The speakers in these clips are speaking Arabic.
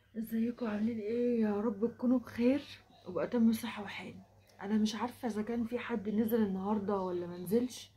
ازيكم عاملين ايه؟ يا رب تكونوا بخير وبأتم صحة وحال. انا مش عارفه اذا كان في حد نزل النهارده ولا منزلش.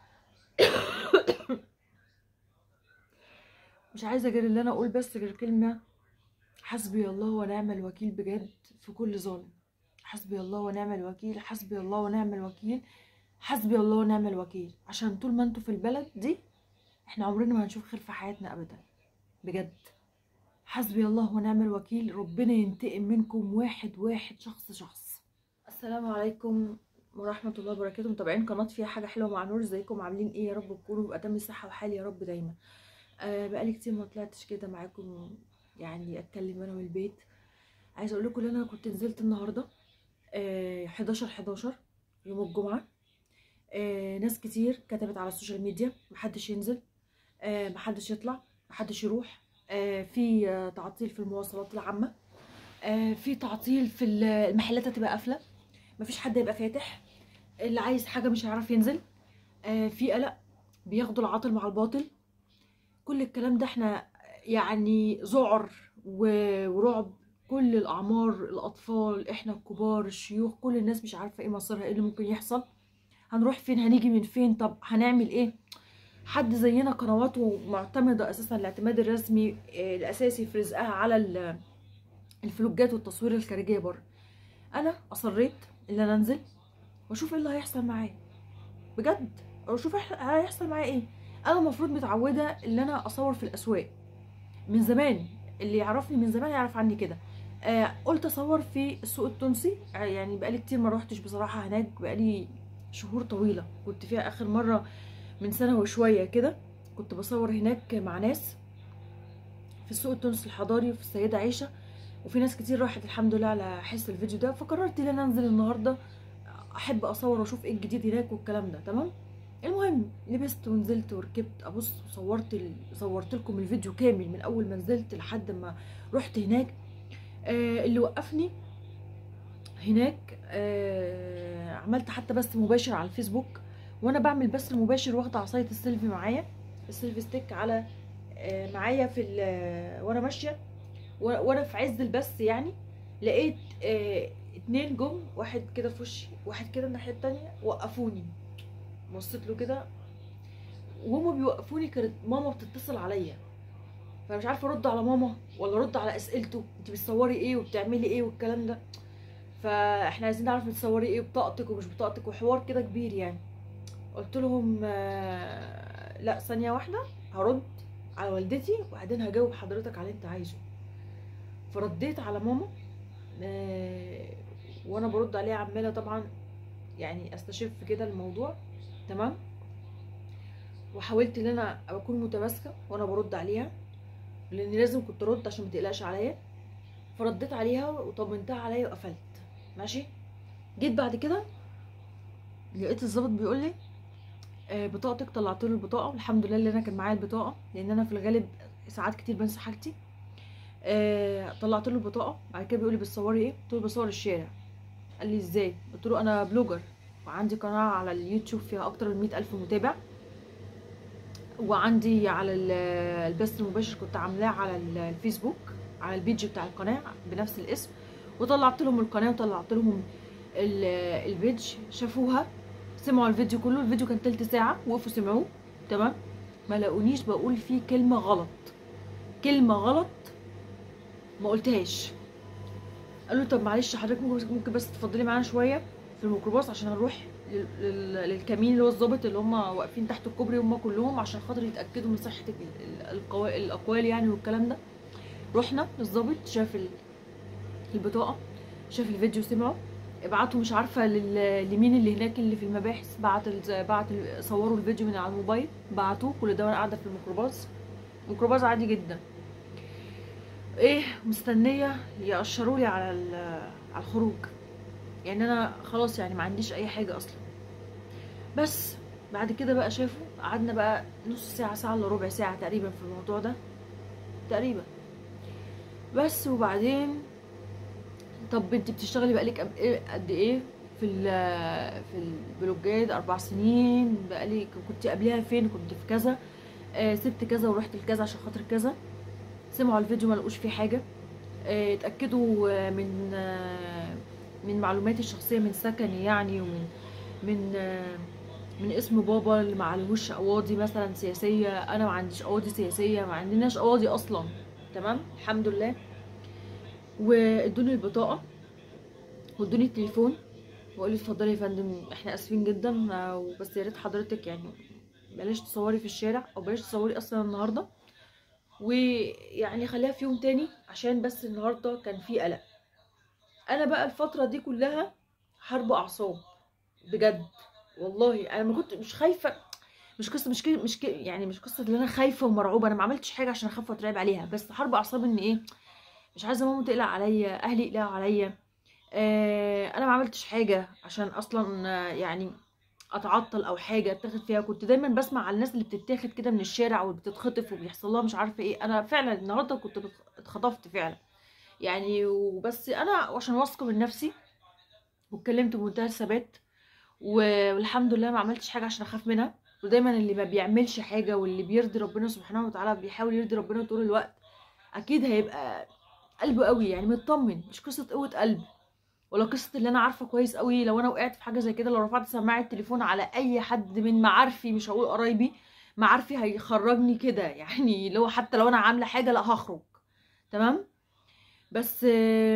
مش عايزه غير اللي انا اقول بس غير كلمه: حسبي الله ونعم الوكيل بجد في كل ظالم. حسبي الله ونعم الوكيل، حسبي الله ونعم الوكيل، حسبي الله ونعم الوكيل. عشان طول ما انتوا في البلد دي احنا عمرنا ما هنشوف خير في حياتنا ابدا. بجد حسبي الله ونعم الوكيل. ربنا ينتقم منكم واحد واحد، شخص شخص. السلام عليكم ورحمة الله وبركاته. متابعين قناة فيها حاجة حلوة مع نور، ازيكم عاملين ايه؟ يا رب تكونوا بأتم الصحة وحال يا رب دايما. بقالي كتير ما طلعتش كده معاكم، يعني اتكلم انا من البيت. عايزة اقول لكم ان انا كنت نزلت النهاردة 11 يوم الجمعة. ناس كتير كتبت على السوشيال ميديا محدش ينزل، محدش يطلع، محدش يروح. في تعطيل في المواصلات العامة، في تعطيل في المحلات هتبقى قافلة، مفيش حد يبقى فاتح، اللي عايز حاجة مش هيعرف ينزل. في قلق، بياخدوا العاطل مع الباطل. كل الكلام ده احنا يعني ذعر ورعب. كل الأعمار، الأطفال، احنا الكبار، الشيوخ، كل الناس مش عارفة ايه مصيرها، ايه اللي ممكن يحصل، هنروح فين، هنيجي من فين، طب هنعمل ايه. حد زينا قنواته معتمدة أساسا الاعتماد الرسمي الأساسي في رزقها على الفلوجات والتصوير الخارجية بره. أنا أصريت إن أنا أنزل وأشوف ايه اللي هيحصل معايا بجد، او اشوف هيحصل معايا ايه. انا المفروض متعوده ان انا اصور في الاسواق من زمان، اللي يعرفني من زمان يعرف عني كده. قلت اصور في السوق التونسي، يعني بقالي كتير ما روحتش بصراحه هناك، بقالي شهور طويله. كنت فيها اخر مره من سنه وشويه كده، كنت بصور هناك مع ناس في السوق التونسي الحضاري في السيده عيشه، وفي ناس كتير راحت الحمد لله على حس الفيديو ده. فقررت ان انا انزل النهارده احب اصور واشوف ايه الجديد هناك والكلام ده. تمام. المهم لبست ونزلت وركبت ابص وصورت صورت لكم الفيديو كامل من اول ما نزلت لحد ما رحت هناك. اللي وقفني هناك عملت حتى بث مباشر على الفيسبوك، وانا بعمل بث المباشر واخده عصايه السيلفي معايا، السيلفي ستيك على معايا في وانا ماشيه، وانا في عز البث يعني. لقيت اتنين جم، واحد كده في وشي واحد كده الناحيه التانيه، وقفوني. بصيت له كده وهما بيوقفوني، كانت ماما بتتصل عليا، فانا مش عارفه ارد على ماما ولا ارد على اسئلته انت بتصوري ايه وبتعملي ايه والكلام ده. فاحنا عايزين نعرف بتصوري ايه، بطاقتك ومش بطاقتك، وحوار كده كبير يعني. قلت لهم لا ثانيه واحده، هرد على والدتي وبعدين هجاوب حضرتك على اللي انت عايزه. فرديت على ماما آه، وانا برد عليها عماله طبعا يعني استشف كده الموضوع. تمام. وحاولت ان انا اكون متماسكه وانا برد عليها، لان لازم كنت ارد عشان ما تقلقش عليا. فرديت عليها وطمنتها عليا وقفلت. ماشي. جيت بعد كده لقيت الضابط بيقول لي بطاقتك. طلعت له البطاقه، والحمد لله اللي انا كان معايا البطاقه، لان انا في الغالب ساعات كتير بنسى حاجتي. طلعت له البطاقه. بعد كده بيقول لي بتصوري ايه؟ قلت له بصور الشارع. قال لي ازاي؟ قلت له انا بلوجر وعندي قناه على اليوتيوب فيها اكتر من 100,000 متابع، وعندي على البث المباشر كنت عاملاه على الفيسبوك على البيج بتاع القناه بنفس الاسم. وطلعت لهم القناه وطلعت لهم البيج، شافوها، سمعوا الفيديو كله. الفيديو كان تلت ساعه، وقفوا سمعوه. تمام. ما لاقونيش بقول فيه كلمه غلط، كلمه غلط ما قلتهاش. قالوا طب معلش حضرتك ممكن بس تفضلي معانا شويه في الميكروباص عشان هنروح للكمين اللي هو الظابط اللي هم واقفين تحت الكوبري هم كلهم، عشان خاطر يتاكدوا من صحه الاقوال يعني والكلام ده. رحنا للظابط، شاف البطاقه، شاف الفيديو، سمعه. ابعتوا مش عارفه لمين اللي هناك اللي في المباحث، بعت صوروا الفيديو من على الموبايل بعتوه. كل ده وانا قاعده في الميكروباص، ميكروباص عادي جدا. ايه مستنيه يقشروا لي على الخروج، يعني انا خلاص يعني ما عنديش اي حاجه اصلا. بس بعد كده بقى شافوا، قعدنا بقى نص ساعه، ساعه الا ربع ساعه تقريبا في الموضوع ده تقريبا. بس وبعدين طب انت بتشتغلي بقالك قد ايه في في البلوجات؟ 4 سنين بقالي. كنت قبلها فين؟ كنت في كذا، سبت كذا ورحت لكذا عشان خاطر كذا. سمعوا الفيديو ما لقوش فيه حاجه. اتأكدوا من معلوماتي الشخصية، من سكني يعني، ومن من من اسم بابا اللي ما عليهوش قواضي مثلا سياسية. انا ما عنديش قواضي سياسية، ما عندناش قواضي اصلا. تمام الحمد لله. وادوني البطاقة وادوني التليفون وقال لي اتفضلي يا فندم، احنا اسفين جدا وبس يا ريت حضرتك يعني بلاش تصوري في الشارع، او بلاش تصوري اصلا النهارده، ويعني خليها في يوم تاني عشان بس النهارده كان في قلق. انا بقى الفتره دي كلها حرب اعصاب بجد والله. انا ما كنت مش خايفه، مش قصه يعني مش قصه ان انا خايفه ومرعوبه، انا ما عملتش حاجه عشان اخاف واترعب عليها، بس حرب اعصاب ان ايه، مش عايزه ماما تقلق عليا، اهلي يقلقوا عليا. انا ما عملتش حاجه عشان اصلا يعني اتعطل او حاجه اتاخد فيها. كنت دايما بسمع على الناس اللي بتتاخد كده من الشارع وبتتخطف وبيحصل لها مش عارفه ايه. انا فعلا النهارده كنت اتخطفت فعلا يعني، وبس انا عشان واثقه من نفسي واتكلمت بمنتهى الثبات، والحمد لله ما عملتش حاجه عشان اخاف منها. ودايما اللي ما بيعملش حاجه واللي بيرضي ربنا سبحانه وتعالى بيحاول يرضي ربنا طول الوقت، اكيد هيبقى قلبه قوي يعني مطمن. مش قصه قوه قلب ولا قصه اللي انا عارفه كويس قوي لو انا وقعت في حاجه زي كده، لو رفعت سماعه التليفون على اي حد من معارفي، مش هقول قرايبي، معارفي، هيخرجني كده يعني. لو حتى لو انا عامله حاجه لا هخرج. تمام. بس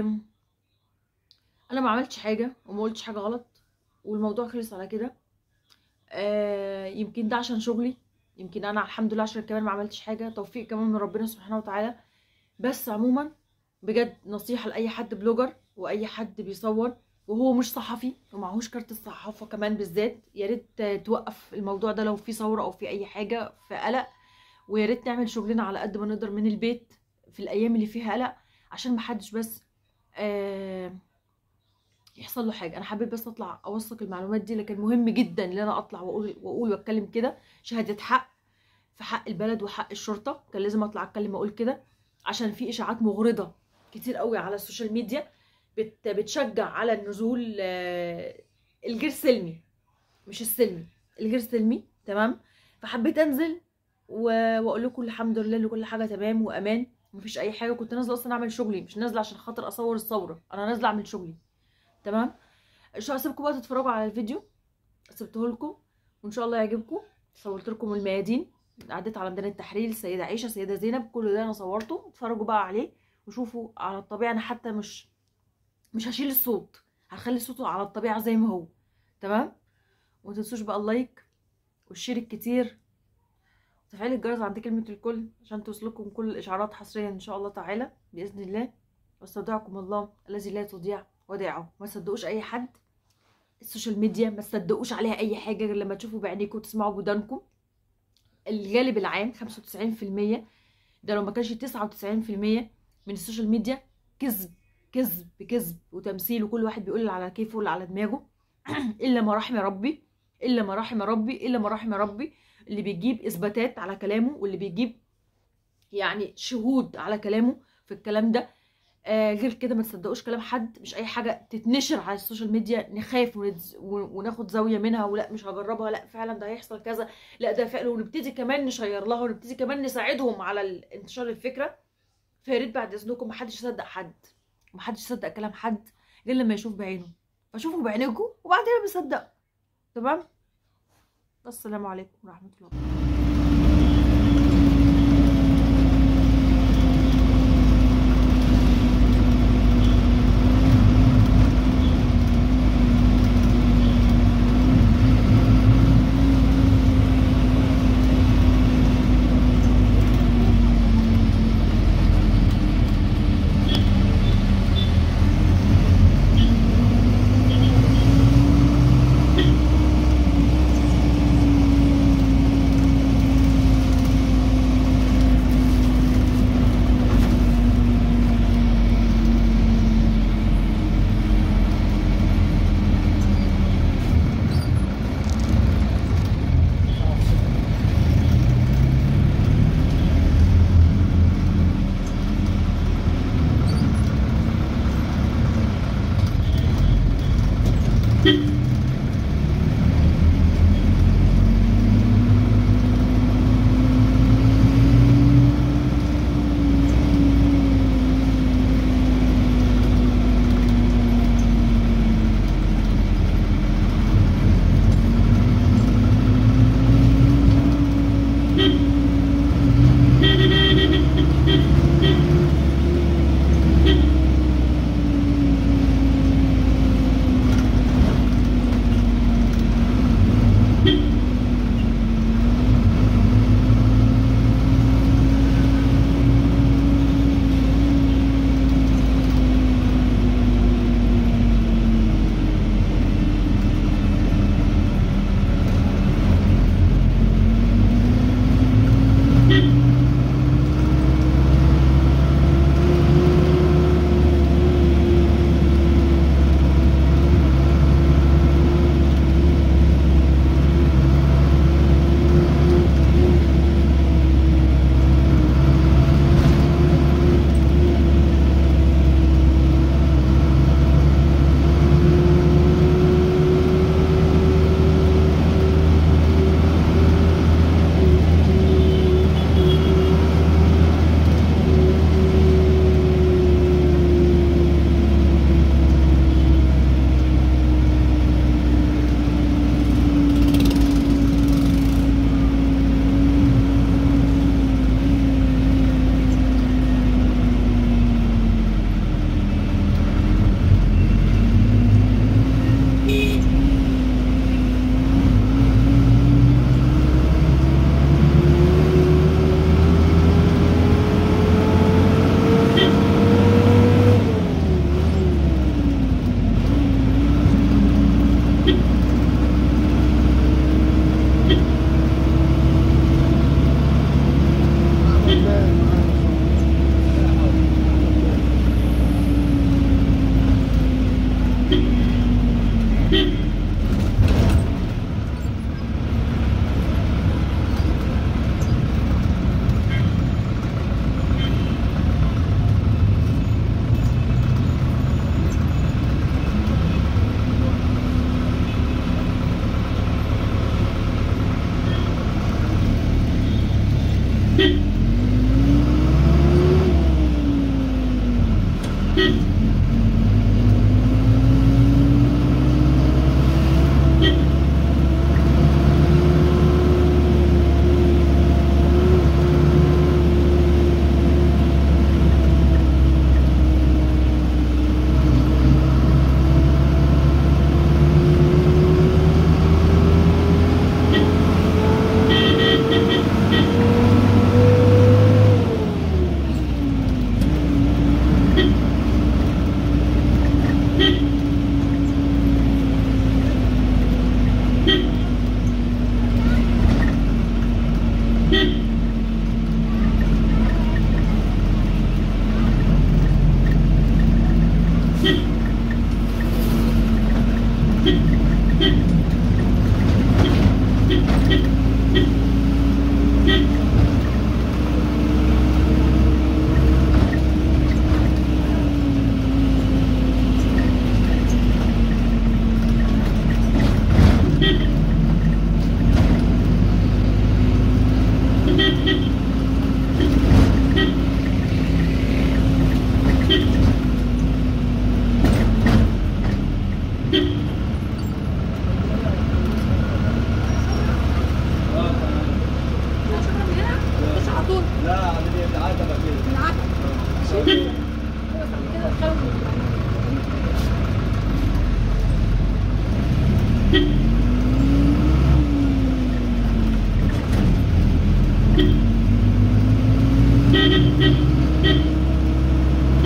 انا ما عملتش حاجه وما قلتش حاجه غلط والموضوع خلص على كده. يمكن ده عشان شغلي، يمكن انا الحمد لله عشان كمان ما عملتش حاجه، توفيق كمان من ربنا سبحانه وتعالى. بس عموما بجد نصيحه لاي حد بلوجر واي حد بيصور وهو مش صحفي ومعهوش كارت الصحافه كمان بالذات، يا ريت توقف الموضوع ده لو في ثوره او في اي حاجه في قلق، ويا ريت نعمل شغلنا على قد ما نقدر من البيت في الايام اللي فيها قلق، عشان ما حدش بس يحصل له حاجه. انا حبيت بس اطلع اوثق المعلومات دي، لكن مهم جدا ان انا اطلع واقول واتكلم كده، شهاده حق في حق البلد وحق الشرطه. كان لازم اطلع اتكلم واقول كده، عشان في اشاعات مغرضه كتير قوي على السوشيال ميديا بتشجع على النزول الغير سلمي، مش السلمي، الغير سلمي. تمام. فحبيت انزل واقول لكم الحمد لله ان كل حاجه تمام وامان، مفيش اي حاجه. كنت نازله اصلا اعمل شغلي، مش نازله عشان خاطر اصور الثوره، انا نازله اعمل شغلي. تمام. شو هسيبكم بقى تتفرجوا على الفيديو سبته لكم وان شاء الله يعجبكم. صورت لكم الميادين، عديت على ميدان التحرير، السيده عائشه، السيده زينب، كل ده انا صورته. اتفرجوا بقى عليه وشوفوا على الطبيعه. انا حتى مش هشيل الصوت، هخلي صوته على الطبيعه زي ما هو. تمام. وما تنسوش بقى اللايك والشير الكتير وتفعيل الجرس عند كلمه الكل عشان توصلكم كل الاشعارات حصريا ان شاء الله تعالى باذن الله. واستودعكم الله الذي لا تضيع ودائعه. ما تصدقوش اي حد، السوشيال ميديا ما تصدقوش عليها اي حاجه غير لما تشوفوا بعينيكم وتسمعوا بودانكم. الغالب العام 95%، ده لو ما كانش 99% من السوشيال ميديا كذب كذب كذب وتمثيل، وكل واحد بيقول على كيفه ولا على دماغه. الا ما رحم ربي، الا ما رحم ربي، الا ما رحم ربي، اللي بيجيب اثباتات على كلامه واللي بيجيب يعني شهود على كلامه في الكلام ده. غير كده ما تصدقوش كلام حد. مش اي حاجه تتنشر على السوشيال ميديا نخاف وناخد زاويه منها، ولا مش هجربها، لا فعلا ده هيحصل كذا، لا ده فعلا، ونبتدي كمان نشير لها ونبتدي كمان نساعدهم على انتشار الفكره. فيا ريت بعد اذنكم ما حدش يصدق حد، ما حدش يصدق كلام حد غير لما يشوف بعينه. فشوفوا بعينكم وبعدين بصدقوا. تمام. السلام عليكم ورحمه الله.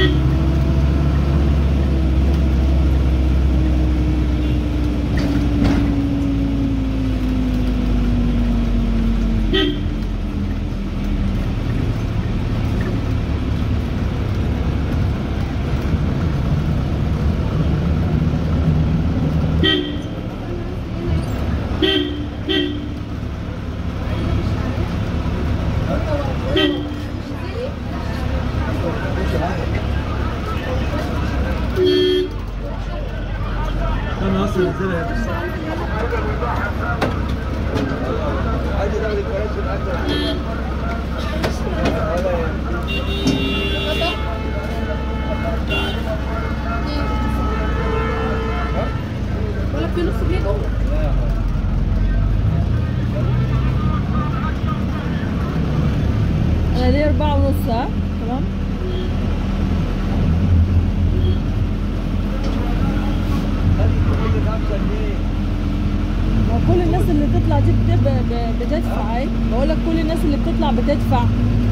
انا دي 4:30 تمام. وكل الناس اللي بتطلع دي بتدفع. اهي بقول لك كل الناس اللي بتطلع بتدفع.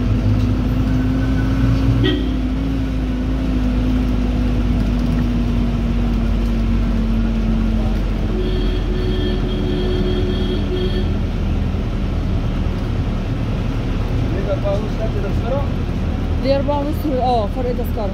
دي 4:30 فرق تذكرة.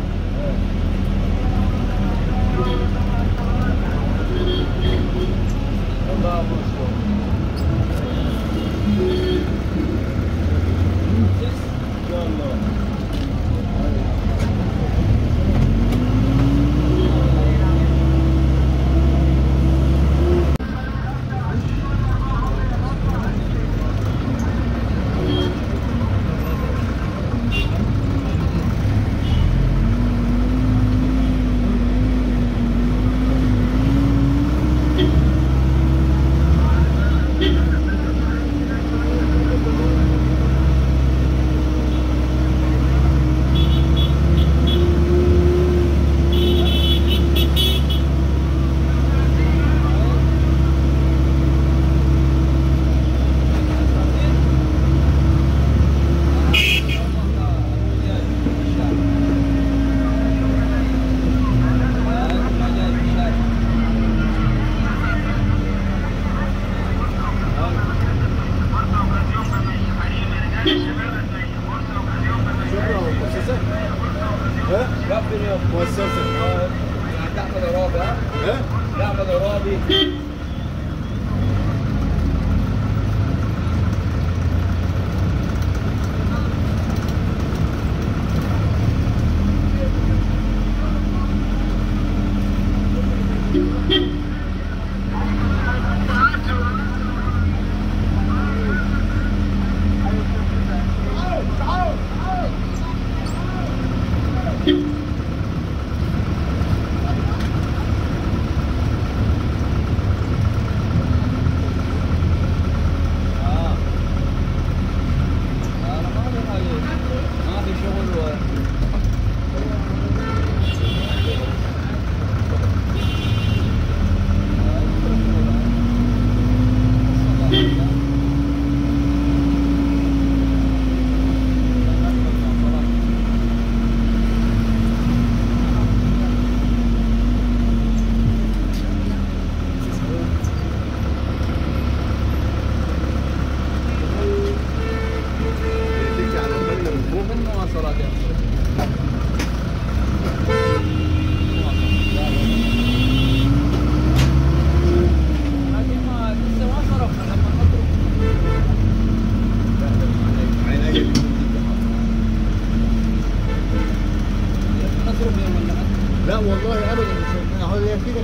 لا والله ابدا هي كده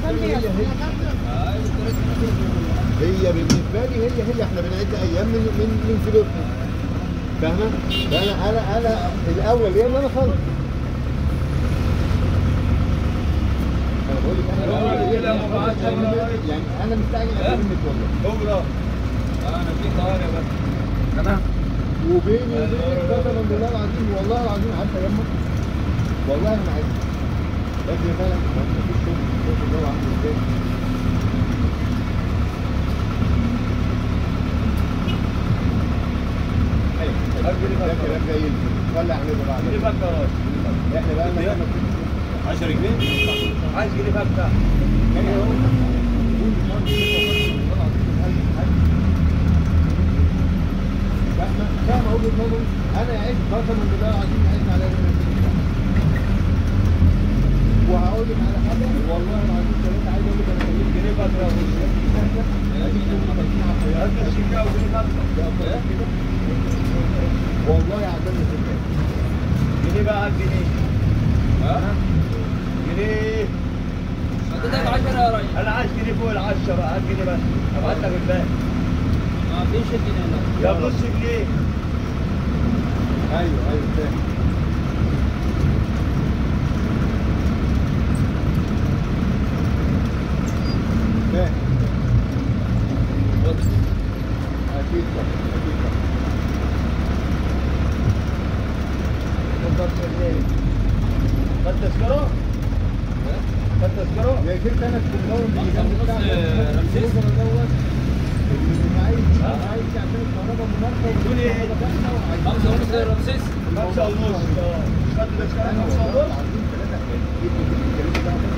هي بالنسبه لي هي احنا بنعد ايام من فلوسنا فاهمه؟ فانا الاول يا انا خالص انا بقول لك انا يعني انا مستعجل اكل منك والله بكره انا في طوارئ بس تمام وبيني وبينك قسما بالله العظيم والله العظيم عارفه يمك والله انا عايز لكن فعلا مفيش شغل الجو عامل ازاي ده كلام جاي ولع عليه بقى احنا بقى كام؟ 10 جنيه 10 جنيه بقى بتاع يعني هو فاهم وجهة نظري انا عشت قسما بالله العظيم عشت على وهقول لك على حاجه والله العظيم ثلاثه عايز اقول لك انا 80 جنيه فتره والله عداني في جنيه بقى جنيه ها جنيه ده 10 يا راجل انا عايز جنيه فوق ال10 بقى هات جنيه بس ابعت لك الباقي ما فيش جنيه يا نص جنيه ايوه فاهم فاهم اكيد خد تذكره؟ خد تذكره؟ يا جبت انا الكومباوند اللي جنب بتاع رمسيس عايز عشان الكهرباء المناسبه بتقول ايه؟ 5 ونص رمسيس 5 ونص خد تذكره 5 ونص